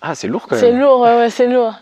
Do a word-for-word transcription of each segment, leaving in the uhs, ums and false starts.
Ah, c'est lourd quand même. C'est lourd, ouais, ouais, c'est lourd.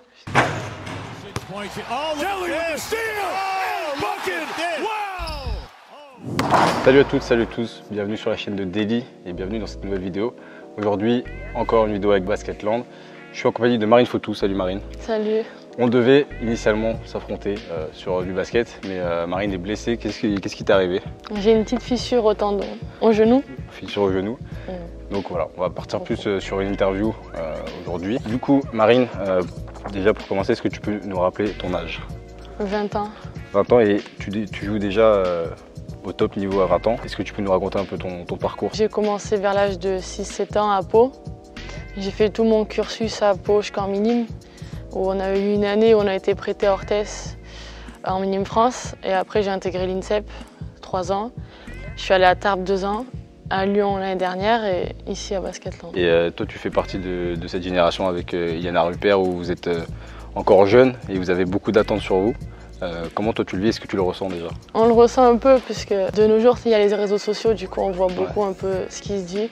Salut à toutes, salut à tous, bienvenue sur la chaîne de Daily et bienvenue dans cette nouvelle vidéo. Aujourd'hui, encore une vidéo avec Basketland. Je suis en compagnie de Marine Fautou. Salut Marine. Salut. On devait initialement s'affronter euh, sur du basket, mais euh, Marine est blessée. Qu'est-ce qui qu'est-ce qui t'est arrivé? J'ai une petite fissure au tendon, au genou. Fissure au genou. Mmh. Donc voilà, on va partir plus euh, sur une interview euh, aujourd'hui. Du coup, Marine, euh, déjà pour commencer, est-ce que tu peux nous rappeler ton âge? vingt ans. vingt ans et tu, tu joues déjà euh, au top niveau à vingt ans. Est-ce que tu peux nous raconter un peu ton, ton parcours? J'ai commencé vers l'âge de six sept ans à Pau. J'ai fait tout mon cursus à Pau jusqu'en minime, où on a eu une année où on a été prêté à Orthès en minime France. Et après, j'ai intégré l'INSEP, trois ans. Je suis allée à Tarbes deux ans, à Lyon l'année dernière et ici à Basketland. Et euh, toi, tu fais partie de, de cette génération avec euh, Yana Rupert où vous êtes euh, encore jeune et vous avez beaucoup d'attentes sur vous. Euh, comment toi tu le vis? Est-ce que tu le ressens déjà? On le ressent un peu puisque de nos jours il y a les réseaux sociaux, du coup on voit beaucoup ouais. un peu ce qui se dit.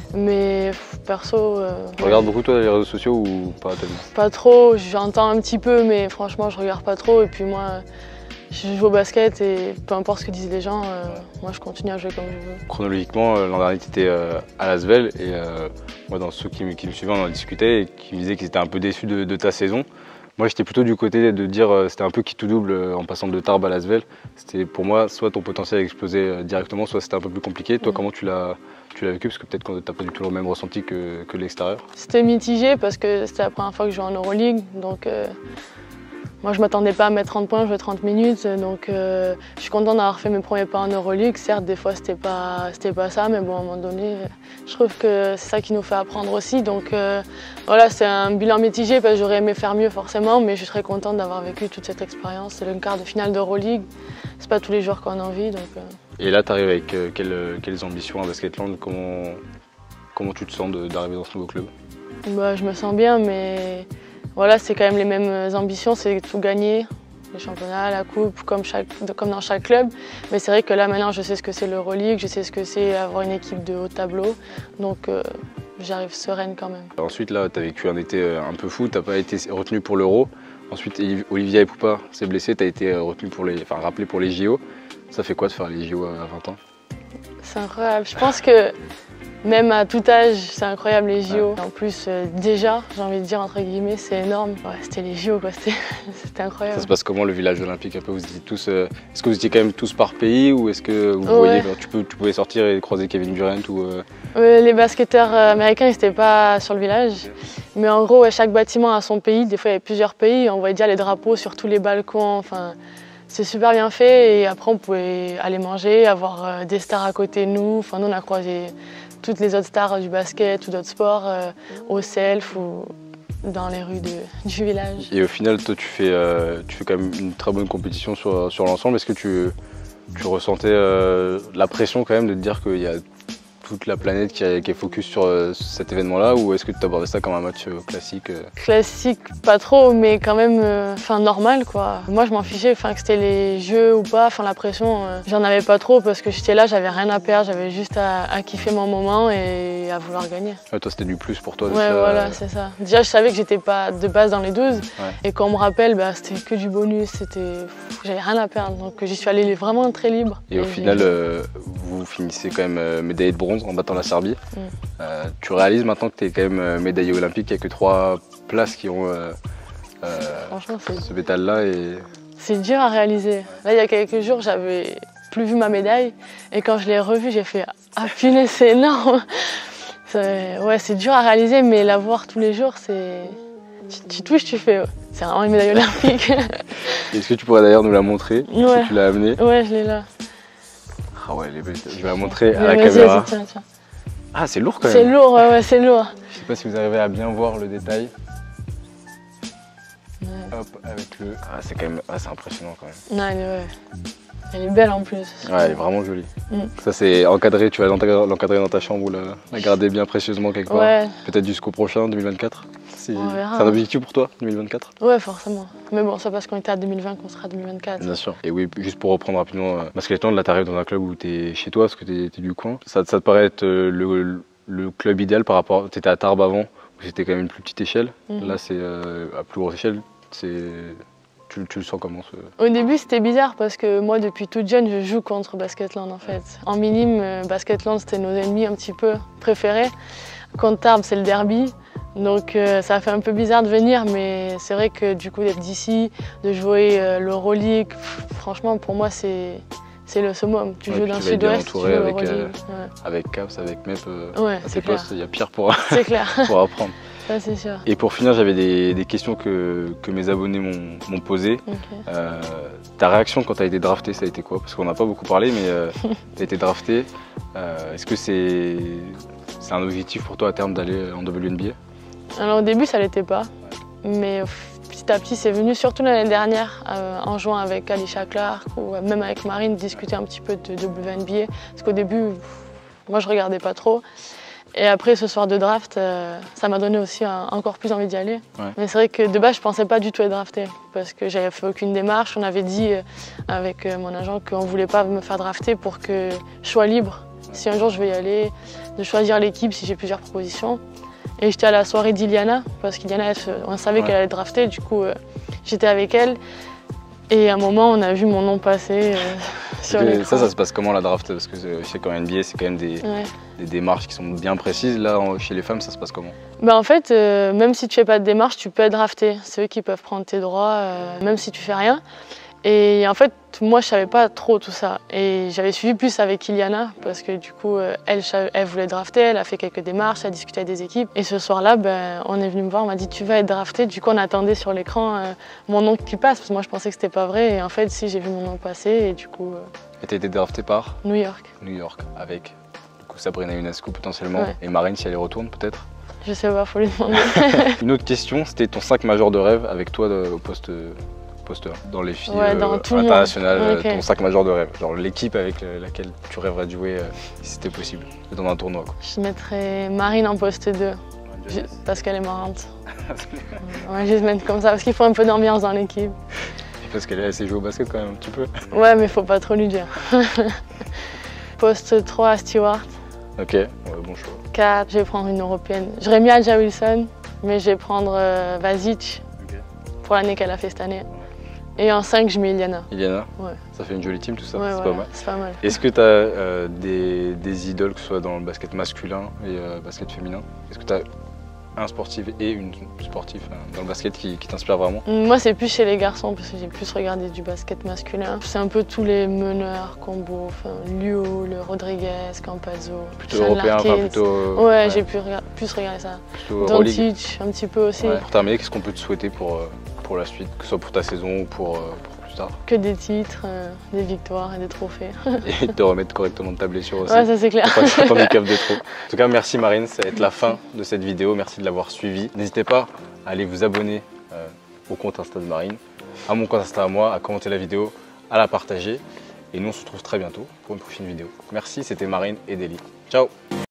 Mais perso... Euh, tu ouais. regardes beaucoup toi les réseaux sociaux ou pas tellement? Pas trop, j'entends un petit peu mais franchement je regarde pas trop. Et puis moi je joue au basket et peu importe ce que disent les gens, euh, moi je continue à jouer comme je veux. Chronologiquement, l'an dernier tu étais euh, à Lasvel et euh, moi dans ceux qui, qui me suivaient on en discutait et qui me disaient qu'ils étaient un peu déçus de, de ta saison. Moi, j'étais plutôt du côté de dire euh, c'était un peu qui tout double euh, en passant de Tarbes à Lasvel. C'était pour moi, soit ton potentiel a explosé euh, directement, soit c'était un peu plus compliqué. Toi, mmh. comment tu l'as tu l'as vécu? Parce que peut-être que tu n'as pas du tout le même ressenti que, que l'extérieur. C'était mitigé parce que c'était la première fois que je jouais en Euroleague. Donc, euh, moi, je ne m'attendais pas à mettre trente points, jouer trente minutes. Donc, euh, je suis contente d'avoir fait mes premiers pas en Euroleague. Certes, des fois, c'était pas, c'était pas ça, mais bon, à un moment donné, je trouve que c'est ça qui nous fait apprendre aussi. Donc, euh, voilà, c'est un bilan mitigé parce que j'aurais aimé faire mieux forcément, mais je suis très contente d'avoir vécu toute cette expérience. C'est le quart de finale d'Euroleague. C'est pas tous les jours qu'on a envie. Donc, euh... Et là, tu arrives avec euh, quelles, quelles ambitions à Basketland? Comment, comment tu te sens d'arriver dans ce nouveau club? Bah, je me sens bien, mais voilà, c'est quand même les mêmes ambitions, c'est tout gagner, les championnats, la coupe, comme, chaque, comme dans chaque club. Mais c'est vrai que là, maintenant, je sais ce que c'est l'Euroleague, je sais ce que c'est avoir une équipe de haut tableau. Donc, euh, j'arrive sereine quand même. Ensuite, là, tu as vécu un été un peu fou, tu n'as pas été retenu pour l'Euro. Ensuite, Olivier Epoupa s'est blessé, tu as été retenu pour les, enfin, rappelé pour les J O. Ça fait quoi de faire les J O à vingt ans? C'est incroyable. Je pense que même à tout âge, c'est incroyable les J O. Ouais. En plus, euh, déjà, j'ai envie de dire, entre guillemets, c'est énorme. Ouais, c'était les J O, quoi. C'était incroyable. Ça se passe comment le village olympique? Un peu, vous étiez tous, euh, est-ce que vous étiez quand même tous par pays ou est-ce que vous ouais. voyez, tu, peux, tu pouvais sortir et croiser Kevin Durant ou euh... ouais, les basketteurs américains, ils n'étaient pas sur le village. Okay. Mais en gros, ouais, chaque bâtiment a son pays. Des fois, il y avait plusieurs pays. On voyait déjà les drapeaux sur tous les balcons. Enfin, c'est super bien fait. Et après, on pouvait aller manger, avoir euh, des stars à côté de nous. Enfin, nous, on a croisé toutes les autres stars du basket ou d'autres sports euh, au self ou dans les rues de, du village. Et au final, toi, tu fais, euh, tu fais quand même une très bonne compétition sur, sur l'ensemble. Est-ce que tu, tu ressentais euh, la pression quand même de te dire qu'il y a toute la planète qui, a, qui est focus sur euh, cet événement-là ou est-ce que tu abordais ça comme un match euh, classique euh... Classique, pas trop, mais quand même enfin euh, normal quoi. Moi je m'en fichais, que c'était les jeux ou pas, la pression, euh, j'en avais pas trop parce que j'étais là, j'avais rien à perdre, j'avais juste à, à kiffer mon moment et à vouloir gagner. Ouais, toi c'était du plus pour toi. Ouais ça, voilà, euh... c'est ça. Déjà je savais que j'étais pas de base dans les douze ouais. Et quand on me rappelle, bah, c'était que du bonus, j'avais rien à perdre. Donc j'y suis allée vraiment très libre. Et, et au final, euh, vous finissez quand même euh, médaillé de bronze en battant la Serbie. Mm. Euh, tu réalises maintenant que tu es quand même médaillé olympique, il n'y a que trois places qui ont euh, euh, ce métal-là. Et... c'est dur à réaliser. Là, il y a quelques jours, j'avais plus vu ma médaille et quand je l'ai revue, j'ai fait « Ah punaise, c'est énorme !» Ouais, c'est dur à réaliser, mais la voir tous les jours, c'est... Tu, tu touches, tu fais oh, « C'est vraiment une médaille olympique !» Est-ce que tu pourrais d'ailleurs nous la montrer? Ouais. Si tu l'as amenée? Ouais, je l'ai là. Ah ouais, elle est belle. Je vais la montrer à la caméra. Tiens, tiens. Ah, c'est lourd quand même. C'est lourd, ouais, ouais c'est lourd. Je sais pas si vous arrivez à bien voir le détail. Ouais. Hop, avec le... Ah, c'est quand même... Ah, c'est impressionnant quand même. Non, elle est, ouais. Elle est belle en plus. Ouais, elle est vraiment jolie. Mm. Ça, c'est encadré, tu vas l'encadrer dans ta chambre ou la, la garder bien précieusement quelque part. Ouais. Peut-être jusqu'au prochain, deux mille vingt-quatre. C'est un objectif pour toi, deux mille vingt-quatre? Ouais, forcément. Mais bon, c'est parce qu'on était à deux mille vingt qu'on sera à deux mille vingt-quatre. Bien sûr. Et oui, juste pour reprendre rapidement, euh, Basketland, là, tu arrives dans un club où tu es chez toi, parce que tu es, es du coin. Ça, ça te paraît être euh, le, le club idéal par rapport... Tu étais à Tarbes avant, C'était quand même une plus petite échelle. Mhm. Là, c'est euh, à plus grosse échelle. C'est tu, tu le sens comment ce... Au début, c'était bizarre parce que moi, depuis toute jeune, je joue contre Basketland en fait. En minime, euh, Basketland, c'était nos ennemis un petit peu préférés. Contre Tarbes, c'est le derby. Donc euh, ça a fait un peu bizarre de venir, mais c'est vrai que du coup, d'être d'ici, de jouer euh, l'Euroleague, pff, franchement, pour moi, c'est c'est le summum. Tu Ouais, joues puis dans tu le vas être bien sud-ouest, tu joues entouré avec, l'Euroleague. euh, Ouais, avec Caps, avec Mep. Euh, Ouais, à c'est tes clair. postes, il y a pire pour, C'est clair, pour apprendre. ça c'est sûr. Et pour finir, j'avais des, des questions que, que mes abonnés m'ont m'ont posées. Ok. Euh, ta réaction quand tu as été drafté, ça a été quoi? Parce qu'on n'a pas beaucoup parlé, mais euh, tu as été drafté. Euh, Est-ce que c'est c'est un objectif pour toi à terme d'aller en W N B A? Alors au début, ça l'était pas, mais euh, petit à petit, c'est venu, surtout l'année dernière, euh, en jouant avec Alicia Clark ou même avec Marine, discuter un petit peu de W N B A. Parce qu'au début, pff, moi, je regardais pas trop. Et après ce soir de draft, euh, ça m'a donné aussi un- encore plus envie d'y aller. Ouais. Mais c'est vrai que de base, je pensais pas du tout être draftée parce que j'avais fait aucune démarche. On avait dit euh, avec euh, mon agent qu'on voulait pas me faire drafter pour que je sois libre. Si un jour je vais y aller, de choisir l'équipe si j'ai plusieurs propositions. Et j'étais à la soirée d'Iliana parce qu'Iliana, elle se- on savait Ouais. qu'elle allait être draftée. Du coup, euh, j'étais avec elle. Et à un moment, on a vu mon nom passer euh, sur Et l'écran. ça, ça se passe comment la draft? Parce que je sais qu'en N B A, c'est quand même des, Ouais. des démarches qui sont bien précises. Là, en- chez les femmes, ça se passe comment? Bah en fait, euh, même si tu fais pas de démarche, tu peux être drafté. C'est eux qui peuvent prendre tes droits, euh, même si tu fais rien. Et en fait, moi, je savais pas trop tout ça. Et j'avais suivi plus avec Iliana, parce que du coup, euh, elle, elle voulait drafter, elle a fait quelques démarches, elle a discuté avec des équipes. Et ce soir-là, ben, on est venu me voir, on m'a dit tu vas être drafté. Du coup, on attendait sur l'écran euh, mon nom qui passe, parce que moi, je pensais que c'était pas vrai. Et en fait, si, j'ai vu mon nom passer, et du coup, euh, Et tu as été drafté par New York. New York avec du coup, Sabrina Ionescu potentiellement Ouais. et Marine si elle y retourne peut-être. Je sais pas, faut lui demander. Une autre question, c'était ton cinq majeur de rêve avec toi de- au poste, poste un, dans les filles Ouais, dans euh, tout le monde. internationales, Ok. ton cinq majeur de rêve, genre l'équipe avec euh, laquelle tu rêverais de jouer euh, si c'était possible, dans un tournoi quoi. Je mettrais Marine en poste deux, ju- parce qu'elle est marrante. On va juste mettre comme ça, parce qu'il faut un peu d'ambiance dans l'équipe. Parce qu'elle a sait jouer au basket quand même un petit peu. Ouais, mais faut pas trop lui dire. Poste trois, Stewart. Ok, ouais, bon choix. quatre, je vais prendre une européenne. J'aurais mis Adja Wilson, mais je vais prendre euh, Vasic Ok. pour l'année qu'elle a fait cette année. Et en cinq, je mets Iliana. Iliana, Ouais. ça fait une jolie team tout ça, Ouais, c'est voilà, pas mal. c'est pas mal. Est-ce que tu as euh, des, des idoles, que ce soit dans le basket masculin et euh, basket féminin? Est-ce que tu as un sportif et une sportive hein, dans le basket qui, qui t'inspire vraiment? Moi, c'est plus chez les garçons, parce que j'ai plus regardé du basket masculin. C'est un peu tous les meneurs, Combo, enfin, Luo, le Rodriguez, Campazzo, Plutôt Sean européen, enfin Larkins. plutôt. euh, Ouais, j'ai pu rega- plus regarder ça. plutôt Euroleague. Doncic, un petit peu aussi. Ouais. Pour terminer, qu'est-ce qu'on peut te souhaiter pour, euh, pour la suite, que ce soit pour ta saison ou pour, euh, pour plus tard? Que des titres, euh, des victoires et des trophées. Et de te remettre correctement de ta blessure aussi. Ouais, ça c'est clair. Pour pas que ça t'en écave de trop. En tout cas, merci Marine, ça va être la fin de cette vidéo. Merci de l'avoir suivi. N'hésitez pas à aller vous abonner euh, au compte Insta de Marine, à mon compte Insta à moi, à commenter la vidéo, à la partager. Et nous, on se retrouve très bientôt pour une prochaine vidéo. Merci, c'était Marine et Deli. Ciao!